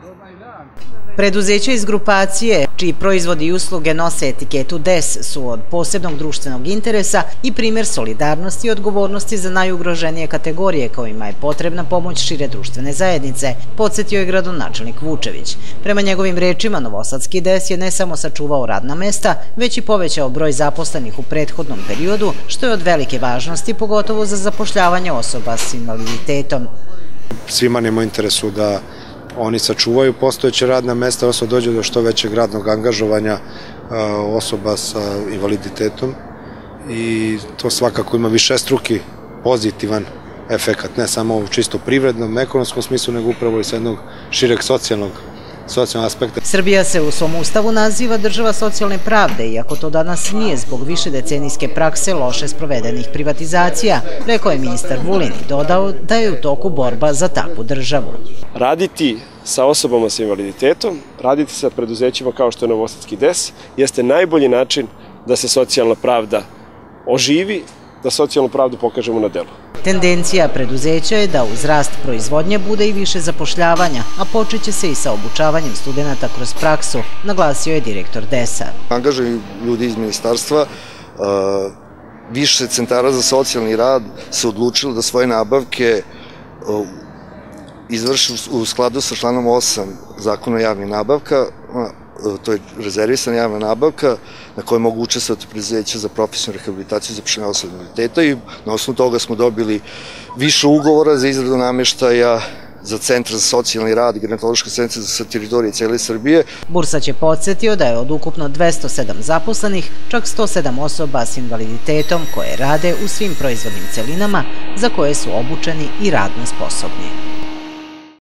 Preduzeća iz grupacije, čiji proizvodi i usluge nose etiketu DES, su od posebnog društvenog interesa i primjer solidarnosti i odgovornosti za najugroženije kategorije kojima je potrebna pomoć šire društvene zajednice, podsjetio je gradonačelnik Vučević. Prema njegovim rečima, novosadski DES je ne samo sačuvao radna mesta, već i povećao broj zaposlenih u prethodnom periodu, što je od velike važnosti, pogotovo za zapošljavanje osoba s invaliditetom. Svima nam je u interesu da oni sačuvaju postojeće radna mesta, odnosno dođe do što većeg radnog angažovanja osoba sa invaliditetom i to svakako ima višestruki pozitivan efekat, ne samo u čisto privrednom, ekonomskom smislu, nego upravo i sa jednog šireg socijalnog aspekta. Srbija se u svom ustavu naziva država socijalne pravde, iako to danas nije zbog višedecenijske prakse loše sprovedenih privatizacija, rekao je ministar Vulin i dodao da je u toku borba za takvu državu. Raditi sa osobama sa invaliditetom, raditi sa preduzećima kao što je novosadski DES, jeste najbolji način da se socijalna pravda oživi, da socijalnu pravdu pokažemo na delu. Tendencija preduzeća je da uz rast proizvodnje bude i više zapošljavanja, a počeće se i sa obučavanjem studenta kroz praksu, naglasio je direktor DES-a. Angažuju ljudi iz ministarstva, više centara za socijalni rad se odlučilo da svoje nabavke izvrši u skladu sa članom 8 Zakona o javnim nabavkama. To je rezervisana javna nabavka na kojoj mogu učestvovati preduzeća za profesionalnu rehabilitaciju i zapošljavanje osoba s invaliditetom i na osnovu toga smo dobili više ugovora za izradu nameštaja za centar za socijalni rad i gerontološki centar za teritorije cijele Srbije. Bursać je podsjetio da je od ukupno 207 zaposlenih čak 107 osoba s invaliditetom koje rade u svim proizvodnim celinama za koje su obučeni i radno sposobni.